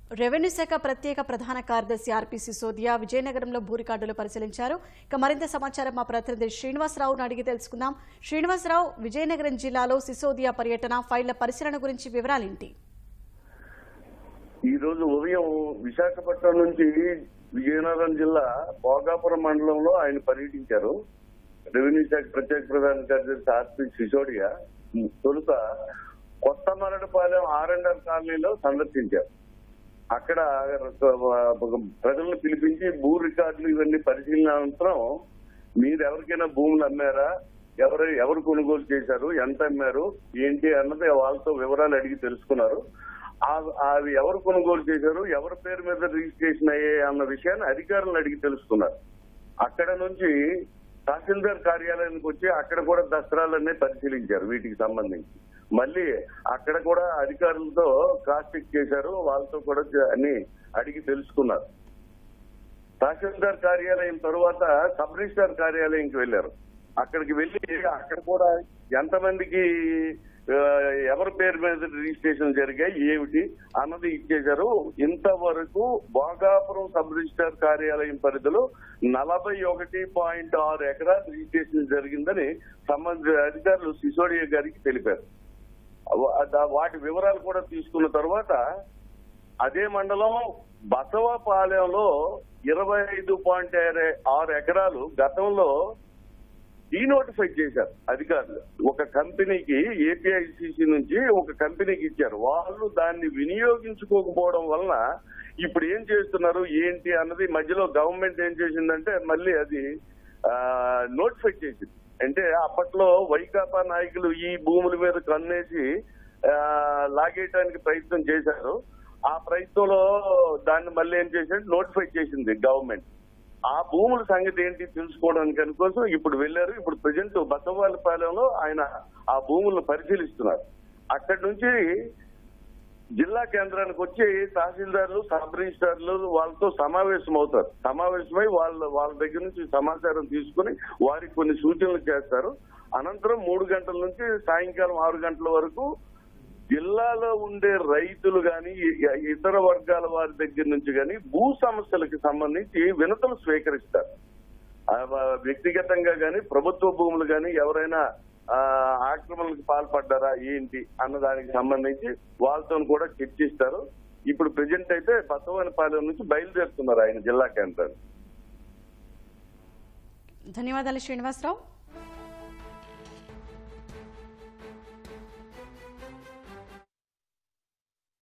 Revenue శాఖ ప్రత్యేక ప్రధాన కార్యదర్శి ఆర్పి సిసోదియా విజయనగరంలో భూ రికార్డులు పరిశీలించారు. ఇక మరింత సమాచారం మా ప్రతినిధి శ్రీనివాసరావును అడిగి తెలుసుకుందాం. శ్రీనివాసరావు, విజయనగరం జిల్లాలో సిసోదియా పర్యటన, ఫైళ్ల పరిశీలన గురించి వివరాలేంటి? ఈ రోజు ఉదయం విశాఖపట్నం నుంచి విజయనగరం జిల్లా భోగాపురం మండలంలో ఆయన పర్యటించారు. రెవెన్యూ శాఖ ప్రత్యేక ప్రధాన కార్యదర్శి ఆర్పి సిసోడియా తొలుత కొత్త మరడపాలెం ఆర్ఎండ్ఆర్ కాలనీలో సందర్శించారు. అక్కడ ప్రజలను పిలిపించి భూ రికార్డులు ఇవన్నీ పరిశీలన అనంతరం మీరు ఎవరికైనా భూములు అమ్మారా, ఎవరు కొనుగోలు చేశారు, ఎంత అమ్మారు, ఏంటి అన్నది వాళ్ళతో వివరాలు అడిగి తెలుసుకున్నారు. అవి ఎవరు కొనుగోలు చేశారు, ఎవరి పేరు మీద రిజిస్ట్రేషన్ అయ్యాయి అన్న విషయాన్ని అధికారులను అడిగి తెలుసుకున్నారు. అక్కడ నుంచి తహసీల్దార్ కార్యాలయానికి వచ్చి అక్కడ కూడా దస్త్రాలన్నీ పరిశీలించారు. వీటికి సంబంధించి మళ్ళీ అక్కడ కూడా అధికారులతో క్రాస్ చెక్ చేశారు. వాళ్ళతో కూడా అన్ని అడిగి తెలుసుకున్నారు. తహసీల్దార్ కార్యాలయం తరువాత సబ్ రిజిస్ట్రార్ కార్యాలయంకి వెళ్లారు. అక్కడికి వెళ్లి అక్కడ కూడా ఎంతమందికి ఎవరి పేరు మీద రిజిస్ట్రేషన్ జరిగాయి ఏమిటి అన్నది ఇచ్చేశారు. ఇంతవరకు భోగాపురం సబ్ రిజిస్ట్రార్ కార్యాలయం పరిధిలో 41.6 ఎకరాల రిజిస్ట్రేషన్ జరిగిందని సంబంధిత అధికారులు సిసోడియా గారికి తెలిపారు. వాటి వివరాలు కూడా తీసుకున్న తర్వాత అదే మండలం బసవపాలెంలో 25.6 ఎకరాలు గతంలో డీనోటిఫై చేశారు అధికారులు. ఒక కంపెనీకి ఏపీఐసిసి నుంచి ఒక కంపెనీకి ఇచ్చారు. వాళ్ళు దాన్ని వినియోగించుకోకపోవడం వలన ఇప్పుడు ఏం చేస్తున్నారు ఏంటి అన్నది మధ్యలో గవర్నమెంట్ ఏం చేసిందంటే మళ్ళీ అది నోటిఫై చేసింది. అంటే అప్పట్లో వైకాపా నాయకులు ఈ భూముల మీద కన్నేసి లాగేయడానికి ప్రయత్నం చేశారు. ఆ ప్రయత్నంలో దాన్ని మళ్ళీ ఏం చేసింది, నోటిఫై చేసింది గవర్నమెంట్. ఆ భూముల సంగతి ఏంటి తెలుసుకోవడానికి అనుకోసం ఇప్పుడు వెళ్లారు. ఇప్పుడు ప్రజెంట్ బసవాలపాలెంలో ఆయన ఆ భూములను పరిశీలిస్తున్నారు. అక్కడి నుంచి జిల్లా కేంద్రానికి వచ్చి తహసీల్దార్లు, సబ్ రిజిస్ట్రార్లు వాళ్ళతో సమావేశం అవుతారు. సమావేశమై వాళ్ళ దగ్గర నుంచి సమాచారం తీసుకుని వారికి కొన్ని సూచనలు చేస్తారు. అనంతరం 3 గంటల నుంచి సాయంకాలం 6 గంటల వరకు జిల్లాలో ఉండే రైతులు గాని ఇతర వర్గాల వారి దగ్గర నుంచి గాని భూ సమస్యలకు సంబంధించి వినతులు స్వీకరిస్తారు. వ్యక్తిగతంగా గాని ప్రభుత్వ భూములు గాని ఎవరైనా ఆక్రమణలకు పాల్పడ్డారా ఏంటి అన్న దానికి సంబంధించి వాళ్ళతో కూడా చర్చిస్తారు. ఇప్పుడు ప్రెజెంట్ అయితే బసవనపాలెం నుంచి బయలుదేరుతున్నారు ఆయన జిల్లా కేంద్రాన్ని. ధన్యవాదాలు శ్రీనివాసరావు.